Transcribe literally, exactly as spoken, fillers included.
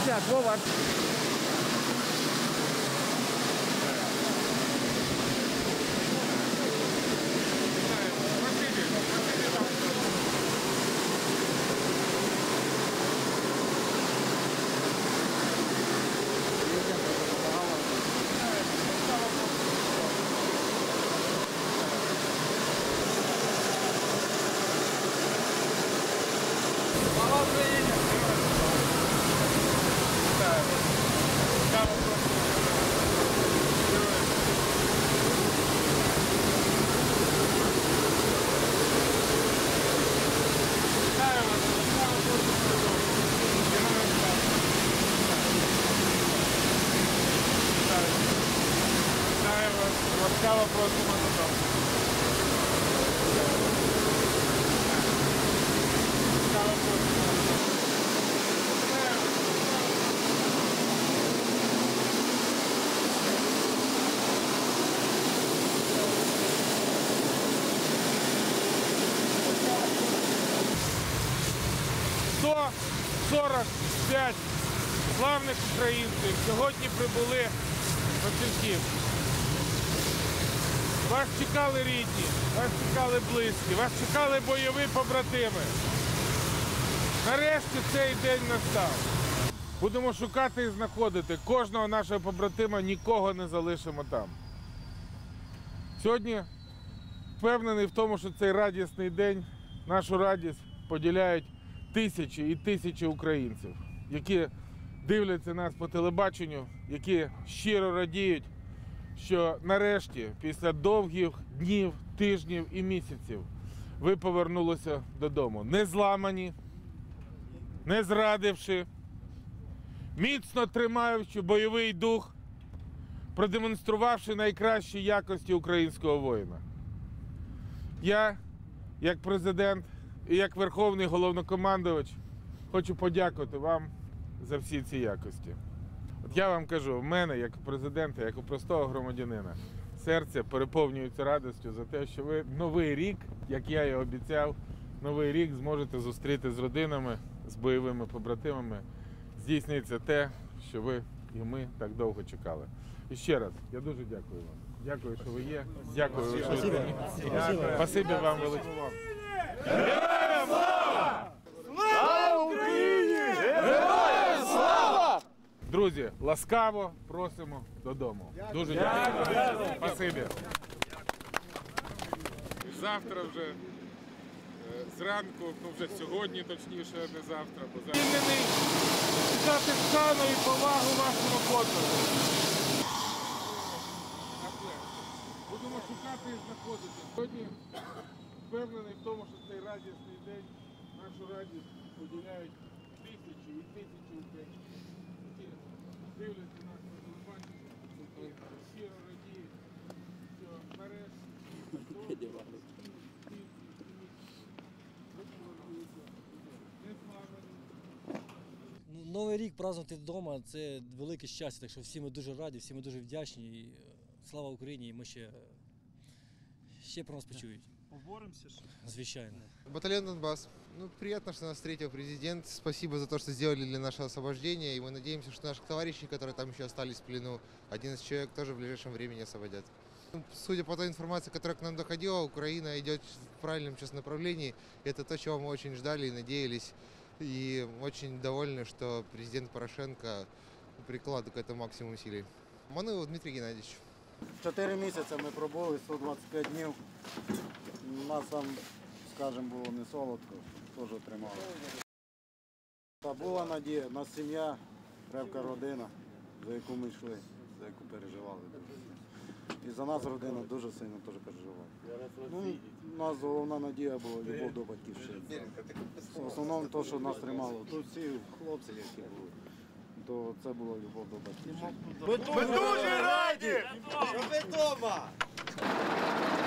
Так, Вова. Слава Україні! Ласкаво просимо додому. Ласкаво просимо. сто сорок п'ять славних українців сьогодні прибули на Франківськ. Вас чекали рідні, вас чекали близькі, вас чекали бойові побратими. Нарешті цей день настав. Будемо шукати і знаходити кожного нашого побратима, нікого не залишимо там. Сьогодні впевнений в тому, що цей радісний день, нашу радість поділяють тисячі і тисячі українців, які дивляться нас по телебаченню, які щиро радіють, що нарешті, після довгих днів, тижнів і місяців, ви повернулися додому. Не зламані, не зрадивши, міцно тримаючи бойовий дух, продемонструвавши найкращі якості українського воїна. Я, як президент і як Верховний Головнокомандувач, хочу подякувати вам за всі ці якості. От я вам кажу, в мене, як у президента, як у простого громадянина, серце переповнюється радістю за те, що ви новий рік, як я і обіцяв, новий рік зможете зустріти з родинами, з бойовими побратимами. Здійсниться те, що ви і ми так довго чекали. І ще раз, я дуже дякую вам. Дякую, що ви є. Дякую, що ви є. Спасибі вам велике. Героям слава! Слава Україні! Героям слава! Друзі, ласкаво просимо додому. Дуже дякую. Спасибі. Завтра вже, зранку, ну вже сьогодні точніше, не завтра, бо завтра. Вільний дати шану і повагу вашому подвигу. Будемо шукати і знаходити. Сьогодні впевнений в тому, що цей радісний день, нашу радість поділяють тисячі і тисячі українців, які дивляться нас на телебачення, які щиро радіють, що нарешті Новий рік празднувати вдома – це велике щастя, так що всі ми дуже раді, всі ми дуже вдячні. І слава Україні, і ми ще, ще про нас почують. Поборемося ж. Звичайно. Батальон Донбасс. Ну, приятно, что нас встретил президент. Спасибо за то, что сделали для нашего освобождения. И мы надеемся, что наших товарищей, которые там еще остались в плену, одиннадцать человек, тоже в ближайшем времени освободят. Судя по той информации, которая к нам доходила, Украина идет в правильном сейчас направлении. Это то, чего мы очень ждали и надеялись. И очень довольны, что президент Порошенко прикладывает к этому максимум усилий. Манилов Дмитрий Геннадьевич. Чотири місяці ми пробули, сто двадцять п'ять днів. У нас там, скажімо, було не солодко, теж тримали. Та була надія, у нас сім'я, крепка родина, за яку ми йшли, за яку переживали. І за нас родина дуже сильно теж переживала. Ну, у нас головна надія була любов до батьківщини. В основному те, що нас тримало. Тут всі хлопці, які були, то це була любов до батьківщини. Ми дуже раді, що ви вдома!